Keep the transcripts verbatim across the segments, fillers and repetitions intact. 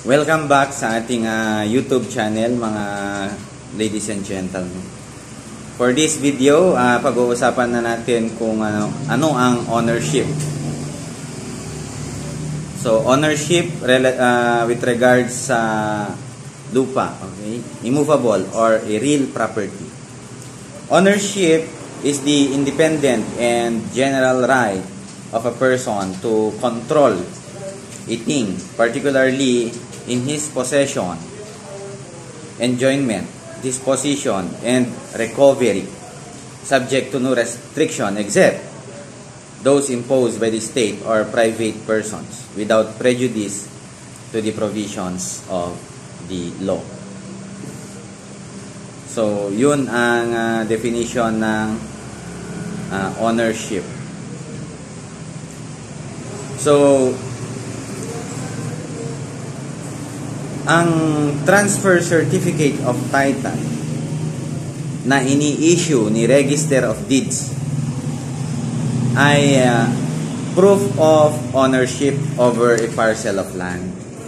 Welcome back sa ating uh, YouTube channel, mga ladies and gentlemen. For this video, uh, pag-uusapan na natin kung ano, ano ang ownership. So, ownership uh, with regards sa lupa, okay? Immovable or a real property. Ownership is the independent and general right of a person to control a thing, particularly in his possession, enjoyment, disposition, and recovery, subject to no restriction except those imposed by the state or private persons, without prejudice to the provisions of the law. So, yun ang uh, definition ng uh, ownership. So, ang transfer certificate of title na ini-issue ni Register of Deeds ay uh, proof of ownership over a parcel of land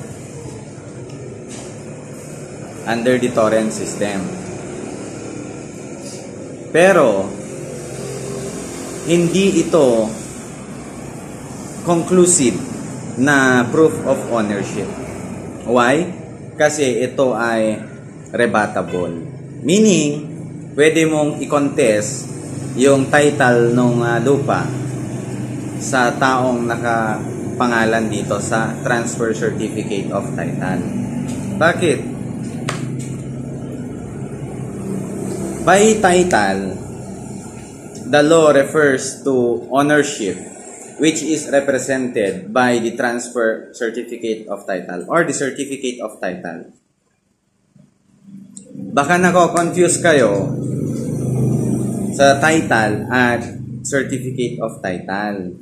under the torrent system. Pero hindi ito conclusive na proof of ownership. Why? Kasi ito ay rebuttable. Meaning, pwede mong i-contest yung title ng uh, lupa sa taong nakapangalan dito sa transfer certificate of title. Bakit? By title, the law refers to ownership, which is represented by the transfer certificate of title or the certificate of title. Baka nako-confuse kayo sa title at certificate of title.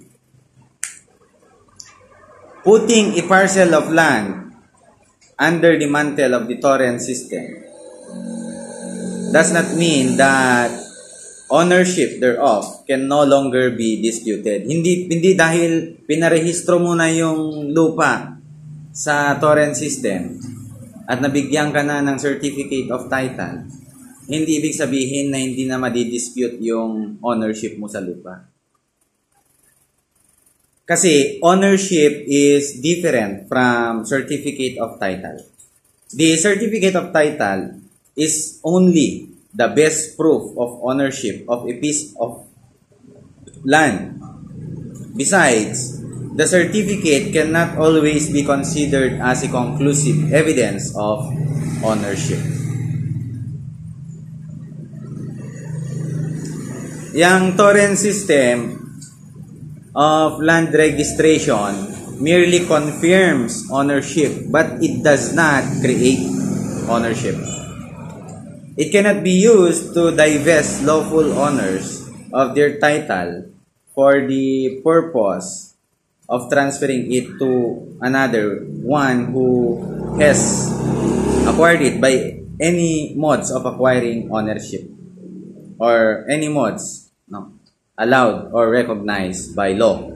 Putting a parcel of land under the mantle of the torrent system does not mean that ownership thereof can no longer be disputed. Hindi hindi dahil pinarehistro mo na yung lupa sa torrent system at nabigyan ka na ng certificate of title, hindi ibig sabihin na hindi na madidispute yung ownership mo sa lupa. Kasi ownership is different from certificate of title. The certificate of title is only the best proof of ownership of a piece of land. Besides, the certificate cannot always be considered as a conclusive evidence of ownership. Yang torrent system of land registration merely confirms ownership, but it does not create ownership. It cannot be used to divest lawful owners of their title for the purpose of transferring it to another one who has acquired it by any modes of acquiring ownership or any modes no, allowed or recognized by law.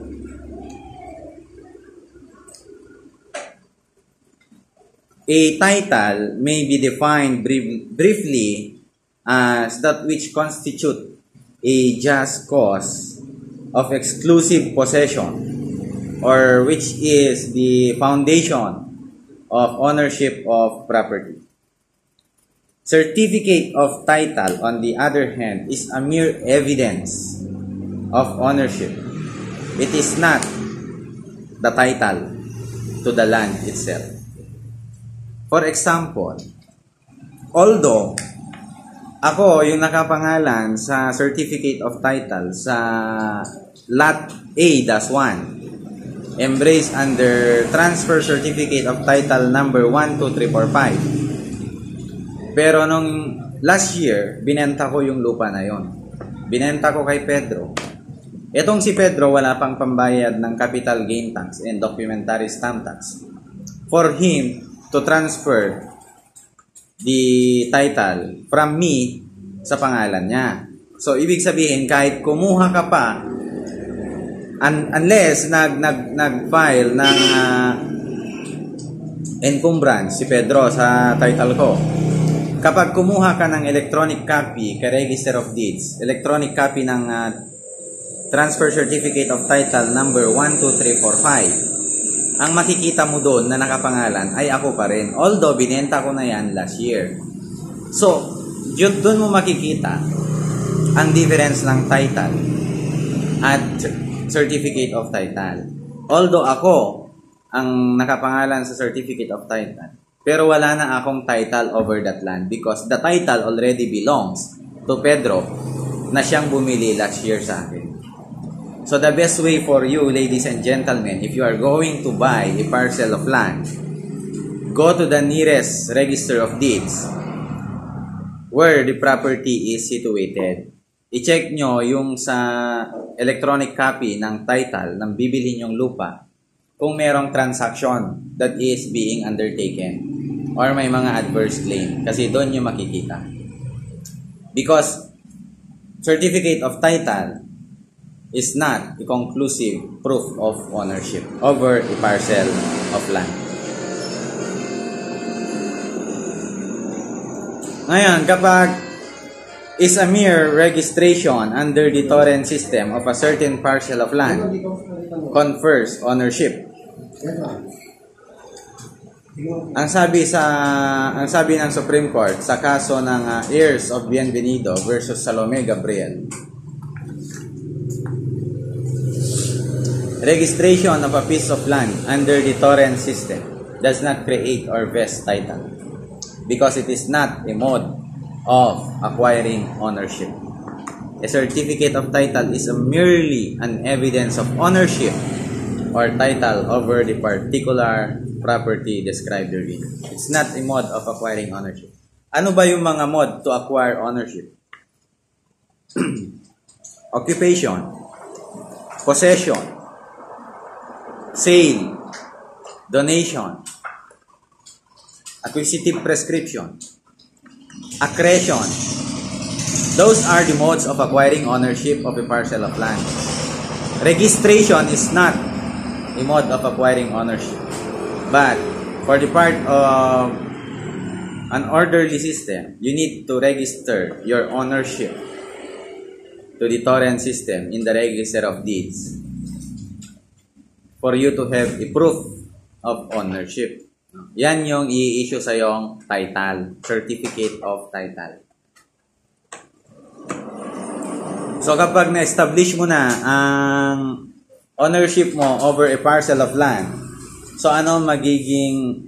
A title may be defined brief, briefly as that which constitute a just cause of exclusive possession or which is the foundation of ownership of property. Certificate of title, on the other hand, is a mere evidence of ownership. It is not the title to the land itself. For example, although ako yung nakapangalan sa certificate of title sa lot A one, embraced under transfer certificate of title number one two three four five. Pero nung last year, binenta ko yung lupa na yon. Binenta ko kay Pedro. Etong si Pedro wala pang pambayad ng capital gain tax and documentary stamp tax. For him to transfer the title from me sa pangalan niya. So, ibig sabihin, kahit kumuha ka pa, un unless nag, nag, nag-file ng uh, encumbrance, si Pedro, sa title ko. Kapag kumuha ka ng electronic copy kay Register of Deeds, electronic copy ng uh, Transfer Certificate of Title number one two three four five, ang makikita mo doon na nakapangalan ay ako pa rin. Although, binenta ko na yan last year. So, yun, doon mo makikita ang difference ng title at Certificate of Title. Although ako ang nakapangalan sa Certificate of Title, pero wala na akong title over that land because the title already belongs to Pedro na siyang bumili last year sa akin. So the best way for you, ladies and gentlemen, if you are going to buy a parcel of land, go to the nearest Register of Deeds where the property is situated. I-check nyo yung sa electronic copy ng title ng bibili nyong lupa kung merong transaction that is being undertaken or may mga adverse claim, kasi doon nyo makikita. Because certificate of title is not a conclusive proof of ownership over a parcel of land. Ngayon, kapag is a mere registration under the torrent system of a certain parcel of land confers ownership. Ang sabi sa ang sabi ng Supreme Court sa kaso ng uh, heirs of Bienvenido versus Salome Gabriel, registration of a piece of land under the torrent system does not create or vest title because it is not a mode of acquiring ownership. A certificate of title is a merely an evidence of ownership or title over the particular property described therein. It's not a mode of acquiring ownership. Ano ba yung mga mode to acquire ownership? Occupation, possession, sale, donation, acquisitive prescription, accretion. Those are the modes of acquiring ownership of a parcel of land. Registration is not a mode of acquiring ownership. But for the part of an orderly system, you need to register your ownership to the torrent system in the Register of Deeds for you to have a proof of ownership. Yan yung i-issue sa yung title, Certificate of Title. So kapag na-establish mo na ang ownership mo over a parcel of land, so ano magiging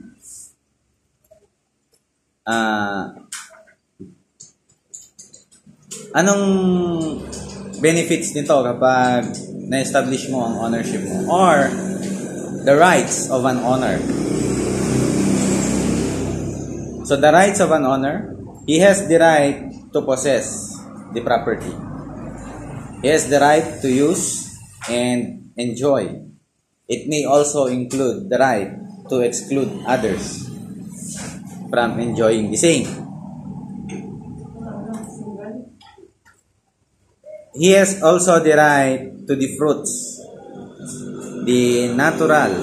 uh, anong benefits nito kapag na-establish mo ang ownership mo or the rights of an owner? So the rights of an owner, he has the right to possess the property. He has the right to use and enjoy. It may also include the right to exclude others from enjoying the same. He has also the right to the fruits, the natural,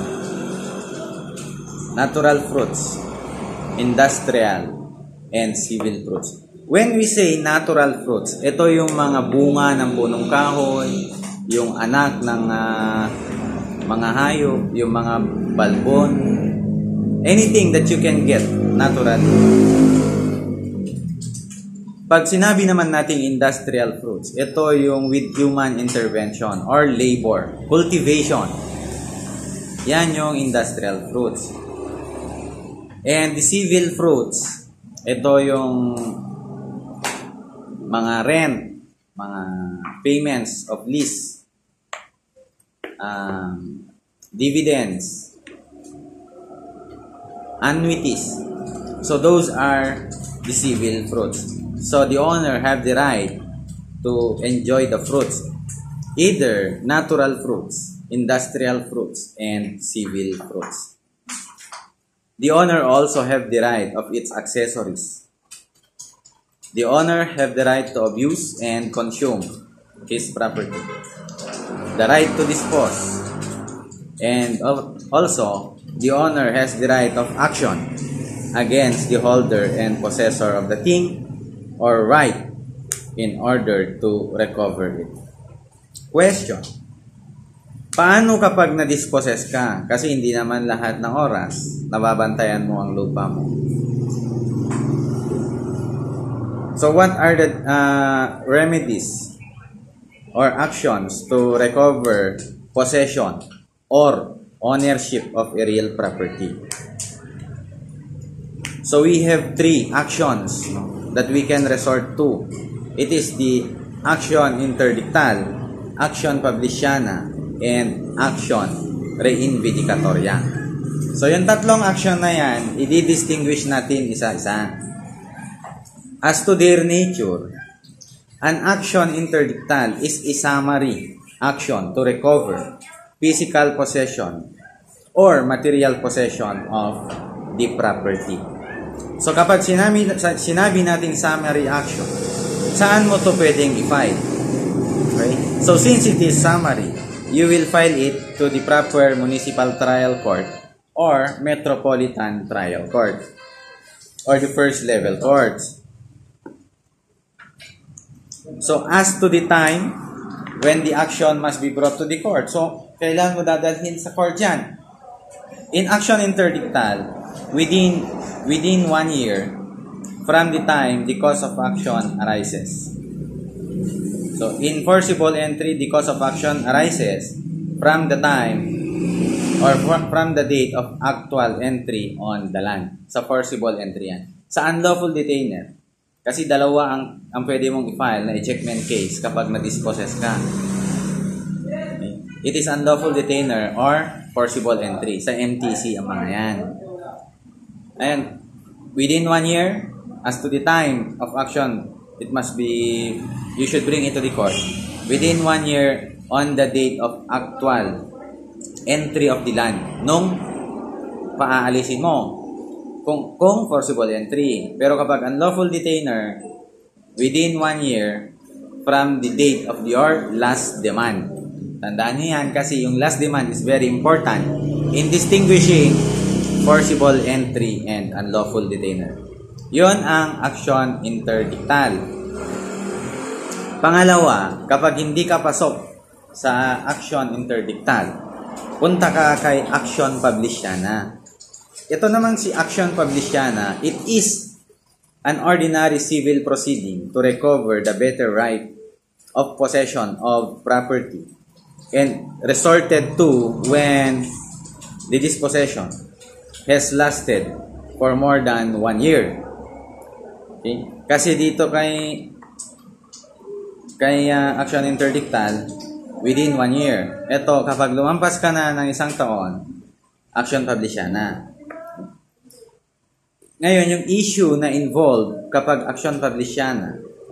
natural fruits, industrial, and civil fruits. When we say natural fruits, ito yung mga bunga ng punong kahoy, yung anak ng uh, mga hayop, yung mga balbon, anything that you can get naturally. Pag sinabi naman nating industrial fruits, ito yung with human intervention or labor, cultivation. Yan yung industrial fruits. And the civil fruits, ito yung mga rent, mga payments of lease, um, dividends, annuities. So those are the civil fruits. So the owner have the right to enjoy the fruits, either natural fruits, industrial fruits, and civil fruits. The owner also have the right of its accessories. The owner have the right to abuse and consume his property, the right to dispose, and also the owner has the right of action against the holder and possessor of the thing or right in order to recover it. Question: paano kapag na-dispossess ka? Kasi hindi naman lahat ng oras nababantayan mo ang lupa mo. So what are the uh, remedies or actions to recover possession or ownership of a real property? So we have three actions that we can resort to. It is the action interdictal, action publiciana, and action reinvindicatoria. So yung tatlong action na yan, i-distinguish natin isa-isa. As to their nature, an action interdictal is a summary action to recover physical possession or material possession of the property. So kapag sinabi, sinabi natin summary action, saan mo to pwedeng i-file? Okay? So since it is summary, you will file it to the proper municipal trial court or metropolitan trial court or the first level courts. So as to the time when the action must be brought to the court, so kailan mo dadalhin sa court yan? In action interdictal, within within one year from the time the cause of action arises. So in forcible entry, the cause of action arises from the time or from the date of actual entry on the land. Sa forcible entry yan. Sa unlawful detainer, kasi dalawa ang, ang pwede mong i-file na ejectment case kapag na-dispossess ka. Okay. It is unlawful detainer or forcible entry. Sa M T C ang mga yan. And within one year, as to the time of action, it must be, you should bring it to the court. Within one year, on the date of actual entry of the land, nung paaalisin mo. Kung, kung forcible entry. Pero kapag unlawful detainer, within one year from the date of your last demand. Tandaan niyo yan kasi yung last demand is very important in distinguishing forcible entry and unlawful detainer. Yon ang action interdictal. Pangalawa, kapag hindi ka pasok sa action interdictal, punta ka kay action publiciana. Ito naman si action publiciana, it is an ordinary civil proceeding to recover the better right of possession of property and resorted to when the dispossession has lasted for more than one year. Okay? Kasi dito kay kay uh, action interdictal, within one year. Ito, kapag lumampas ka na ng isang taon, action publiciana. Ngayon, yung issue na involved kapag action publiciana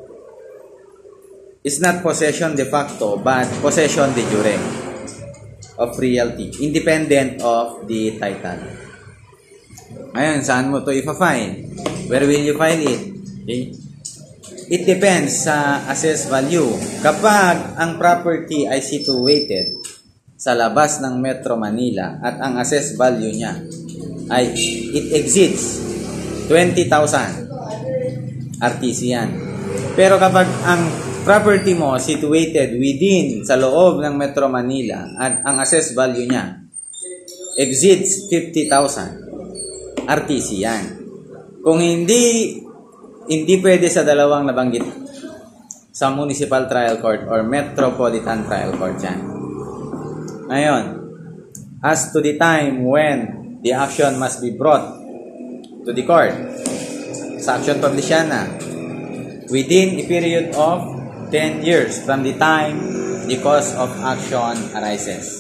is not possession de facto, but possession de jure of realty, independent of the title. Ngayon, saan mo to ipa-file? Where will you file it? Okay? It depends sa assessed value. Kapag ang property ay situated sa labas ng Metro Manila at ang assessed value niya ay it exceeds twenty thousand R T C yan. Pero kapag ang property mo situated within sa loob ng Metro Manila at ang assessed value niya exceeds fifty thousand R T C yan. Kung hindi hindi pwede sa dalawang nabanggit sa municipal trial court or metropolitan trial court yan. Ngayon, as to the time when the action must be brought to the court, sa action publiciana, within a period of ten years from the time the cause of action arises.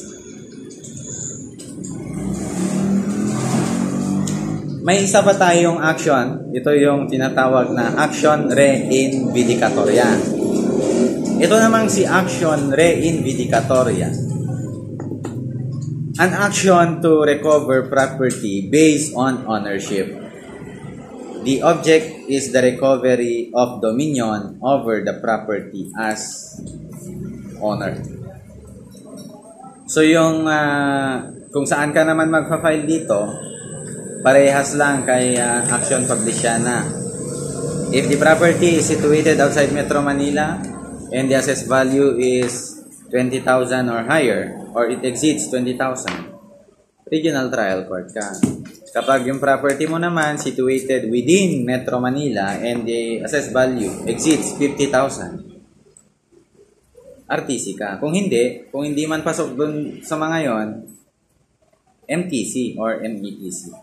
May isa pa tayong action. Ito yung tinatawag na action reinvindicatoria. Ito namang si action reinvindicatoria. An action to recover property based on ownership. The object is the recovery of dominion over the property as owner. So yung uh, kung saan ka naman magpa-file dito, parehas lang kay uh, Action Publiciana. If the property is situated outside Metro Manila and the assessed value is twenty thousand or higher, or it exceeds twenty thousand, regional trial court ka. Kapag yung property mo naman situated within Metro Manila and the assessed value exceeds fifty thousand, R T C ka. Kung hindi, kung hindi man pasok dun sa mga yon, M T C or M E T C.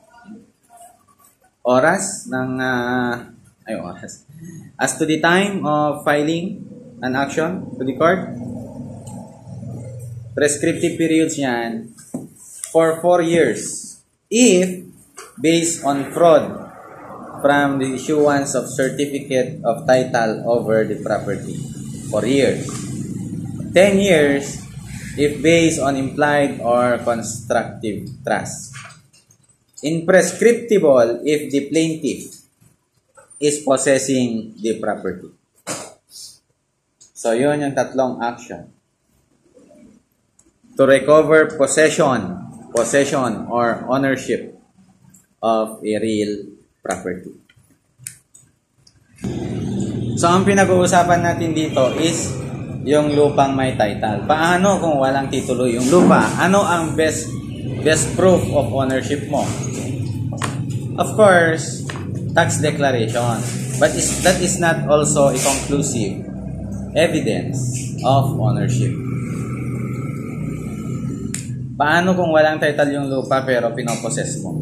Oras ng uh, ay oras. As to the time of filing an action to the court, prescriptive periods yan for four years if based on fraud from the issuance of certificate of title over the property. Four years. Ten years if based on implied or constructive trust. Imprescriptible if the plaintiff is possessing the property. So, yun yung tatlong action. To recover possession, possession or ownership of a real property. So, ang pinag-uusapan natin dito is yung lupang may title. Paano kung walang titulo yung lupa? Ano ang best best proof of ownership mo? Of course, tax declaration. But is, that is not also a conclusive evidence of ownership. Paano kung walang title yung lupa pero pinoposes mo?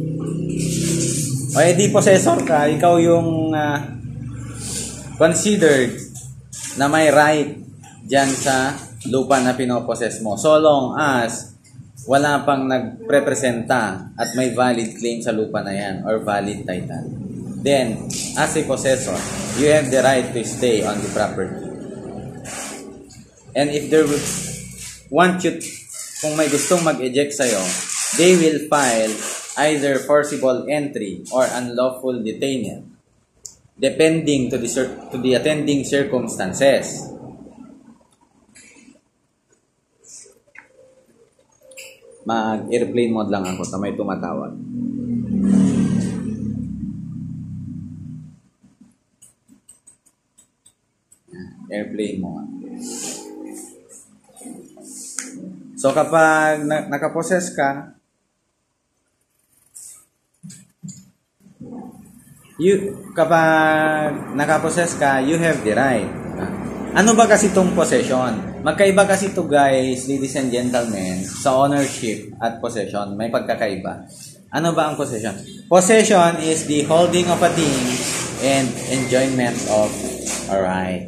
O edi possessor ka, ikaw yung uh, considered na may right dyan sa lupa na pinoposes mo. So long as wala pang nagprepresenta at may valid claim sa lupa na yan or valid title. Then, as a possessor, you have the right to stay on the property. And if there would want you, kung may gustong mag-eject sa'yo, they will file either forcible entry or unlawful detainment depending to the, to the attending circumstances. Mag-airplane mode lang ako na may tumatawag. Airplane mode. So kapag na nakaposes ka, you kapag nakaposes ka, you have the right. Ano ba kasi itong possession? Magkaiba kasi ito guys, ladies and gentlemen, sa ownership at possession. May pagkakaiba. Ano ba ang possession? Possession is the holding of a thing and enjoyment of a right.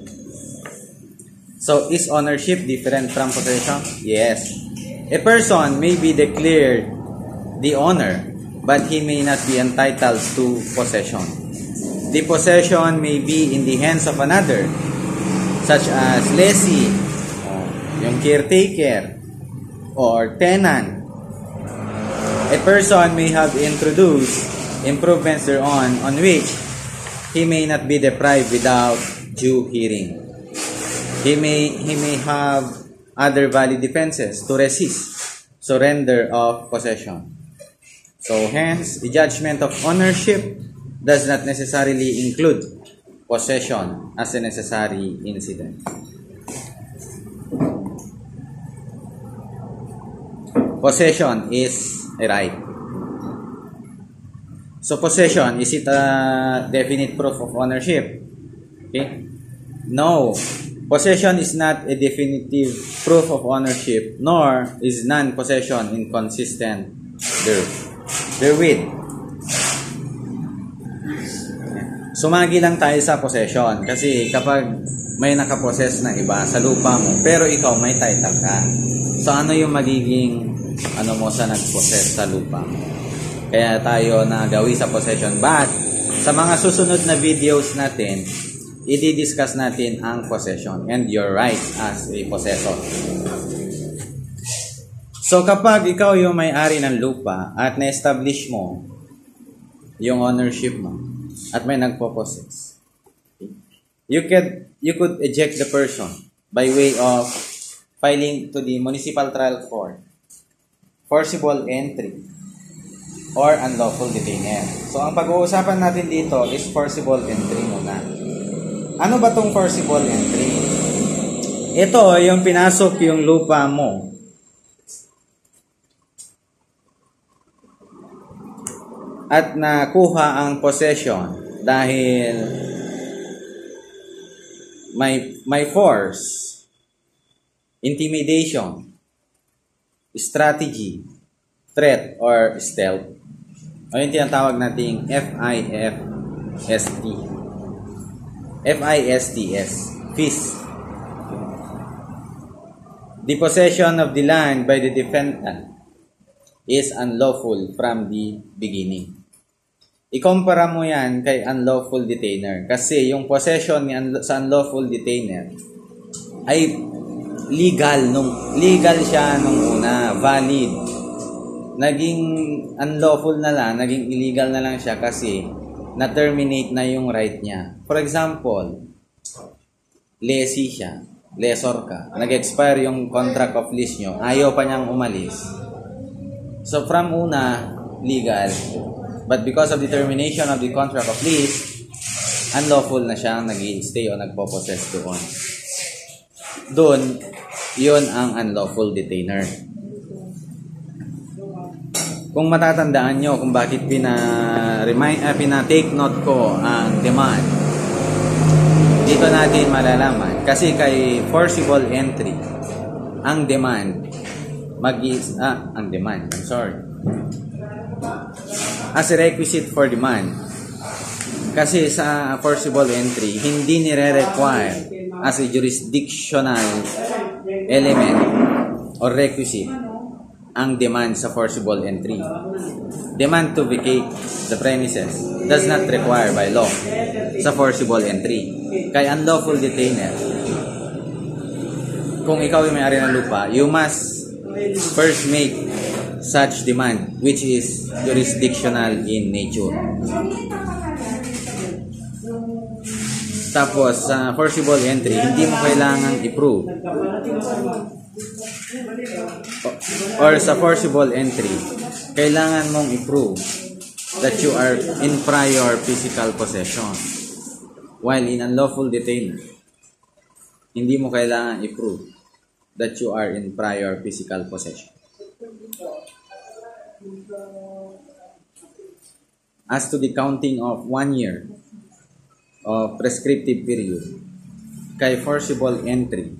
So, is ownership different from possession? Yes. A person may be declared the owner, but he may not be entitled to possession. The possession may be in the hands of another, such as lessee, yung caretaker, or tenant. A person may have introduced improvements thereon on which he may not be deprived without due hearing. He may, he may have other valid defenses to resist surrender of possession. So hence, the judgment of ownership does not necessarily include possession as a necessary incident. Possession is a right. So possession, is it a definite proof of ownership? Okay? No. Possession is not a definitive proof of ownership, nor is non-possession inconsistent therewith. Sumagi lang tayo sa possession kasi kapag may nakaposes na iba sa lupa mo pero ikaw may title ka, so ano yung magiging ano mo sa nag-possess sa lupa mo? Kaya tayo nagawi sa possession. But sa mga susunod na videos natin, i-discuss natin ang possession and your rights as a possessor. So kapag ikaw yung may-ari ng lupa at na-establish mo yung ownership mo at may nagpo-possess, you could you could eject the person by way of filing to the municipal trial court forcible entry or unlawful detainer. So, ang pag-uusapan natin dito is forcible entry muna. Ano ba tong forcible entry? Ito, yung pinasok yung lupa mo. At nakuha ang possession dahil may, may force, intimidation, strategy, threat, or stealth. O yung tinatawag nating F I F S T. F I S T S. Fist. The possession of the land by the defendant is unlawful from the beginning. Ikumpara mo yan kay unlawful detainer. Kasi yung possession ni un- sa unlawful detainer ay legal. Nung, legal siya nung una. Valid. Naging unlawful na lang, naging illegal na lang siya kasi na-terminate na yung right niya. For example, lessee siya. Lessor ka. Nag-expire yung contract of lease nyo. Ayaw pa niyang umalis. So from una, legal. But because of the termination of the contract of lease, unlawful na siyang nag-i-stay o nagpo-possess doon. Doon, yun ang unlawful detainer. Kung matatandaan nyo kung bakit pina-remind, uh, pina-take note ko ang demand, dito natin malalaman. Kasi kay forcible entry, ang demand, mag-is, ah, ang demand, I'm sorry. As a requisite for demand. Kasi sa forcible entry, hindi nire-require as a jurisdictional element or requisite ang demand sa forcible entry. Demand to vacate the premises does not require by law sa forcible entry. Kay unlawful detainer, kung ikaw yung may-ari ng lupa, you must first make such demand which is jurisdictional in nature. Tapos sa uh, forcible entry, hindi mo kailangang i-prove. Or sa forcible entry, kailangan mong i-prove that you are in prior physical possession. While in unlawful detainer, hindi mo kailangan i-prove that you are in prior physical possession. As to the counting of one year of prescriptive period, kay forcible entry,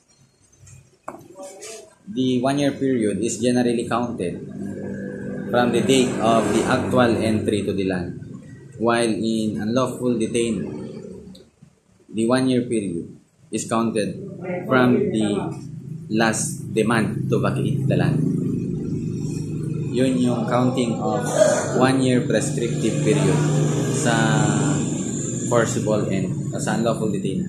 the one-year period is generally counted from the date of the actual entry to the land. While in unlawful detainer, the one-year period is counted from the last demand to vacate the land. Yun yung counting of one-year prescriptive period sa forcible and sa unlawful detainer.